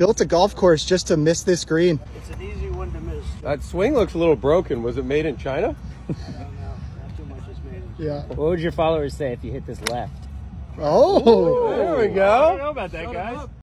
built a golf course just to miss this green. It's an easy one to miss. That swing looks a little broken. Was it made in China? I don't know. Not too much is made. Yeah. What would your followers say if you hit this left? Oh. There we go. I don't know about that, guys.